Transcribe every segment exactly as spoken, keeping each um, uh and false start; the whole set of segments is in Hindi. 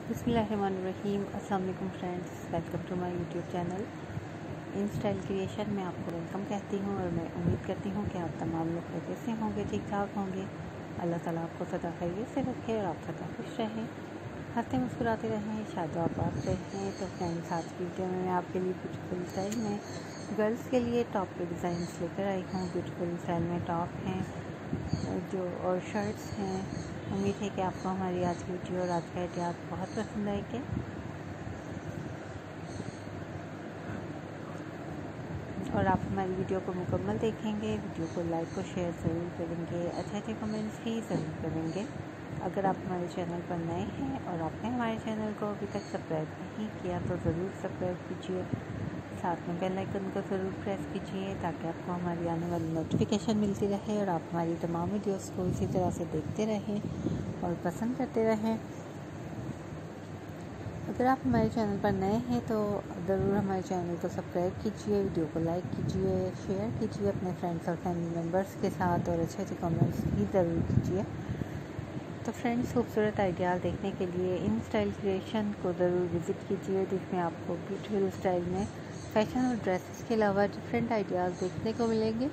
बिस्मिल्लाहिर्रहमानिर्रहीम। अस्सलाम वालेकुम friends, welcome to my YouTube channel in style creation में आपको वेलकम कहती हूँ और मैं उम्मीद करती हूँ कि आप तमाम लोग खैरियत से होंगे, ठीक ठाक होंगे। अल्लाह ताला आपको सदा खैरियत से रखे और आप सदा खुश रहें, हंसते मुस्कुराते रहें, शाद आबाद रहें। तो फ्रेंड्स, आज की वीडियो में मैं आपके लिए ब्यूटीफुल स्टाइल में गर्ल्स के लिए टॉप के डिज़ाइन लेकर आई हूँ। ब्यूटीफुल स्टाइल में टॉप हैं जो और शर्ट्स हैं। उम्मीद है कि आपको हमारी आज की वीडियो और आज का एहतियात बहुत पसंद आएगी और आप हमारी वीडियो को मुकम्मल देखेंगे। वीडियो को लाइक और शेयर ज़रूर करेंगे, अच्छे अच्छे कमेंट्स भी ज़रूर करेंगे। अगर आप हमारे चैनल पर नए हैं और आपने हमारे चैनल को अभी तक सब्सक्राइब नहीं किया तो ज़रूर सब्सक्राइब कीजिए, साथ में बेल आइकन को ज़रूर प्रेस कीजिए ताकि आपको हमारी आने वाली नोटिफिकेशन मिलती रहे और आप हमारी तमाम वीडियोस को इसी तरह से देखते रहें और पसंद करते रहें। अगर आप हमारे चैनल पर नए हैं तो ज़रूर हमारे चैनल को सब्सक्राइब कीजिए, वीडियो को लाइक कीजिए, शेयर कीजिए अपने फ्रेंड्स और फैमिली मेम्बर्स के साथ और अच्छे अच्छे कमेंट्स भी ज़रूर कीजिए। तो फ्रेंड्स, खूबसूरत आइडियाल देखने के लिए इन स्टाइल क्रिएशन को ज़रूर विज़िट कीजिए, जिसमें आपको ब्यूटीफुल स्टाइल में फैशन और ड्रेसेस के अलावा डिफरेंट आइडियाज़ देखने को मिलेंगे,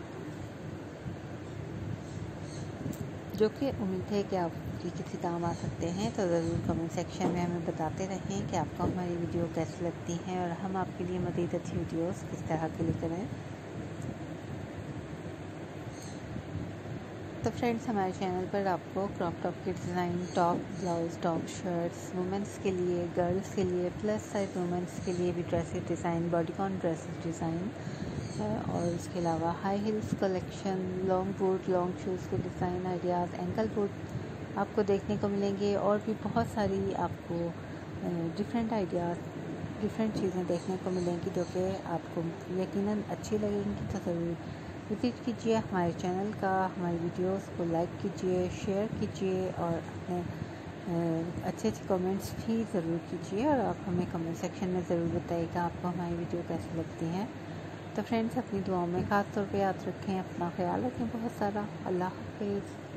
जो कि उम्मीद है कि आपकी किसी काम आ सकते हैं। तो ज़रूर कमेंट सेक्शन में हमें बताते रहें कि आपको हमारी वीडियो कैसी लगती हैं और हम आपके लिए मज़ीद अच्छी वीडियोस किस तरह के लेकर आएँ। तो फ्रेंड्स, हमारे चैनल पर आपको क्रॉप टॉप के design, top, blouse, top, shirts, women's के लिए, गर्ल्स के लिए, प्लस साइज वुमेंस के लिए भी dresses design, bodycon dresses design और इसके अलावा high heels collection, long boot, long shoes के डिज़ाइन आइडियाज़, एंकल बूट आपको देखने को मिलेंगे और भी बहुत सारी आपको डिफरेंट आइडियाज़, डिफरेंट चीज़ें देखने को मिलेंगी जो कि आपको यकीनन अच्छी लगेंगी। तो ज़रूर विज़िट कीजिए हमारे चैनल का, हमारी वीडियोस को लाइक कीजिए, शेयर कीजिए और अपने अच्छे अच्छे कमेंट्स भी ज़रूर कीजिए और आप हमें कमेंट सेक्शन में ज़रूर बताइएगा आपको हमारी वीडियो कैसी लगती हैं। तो फ्रेंड्स, अपनी दुआओं में ख़ास तौर पे याद रखें, अपना ख्याल रखें बहुत सारा। अल्लाह हाफ़िज़।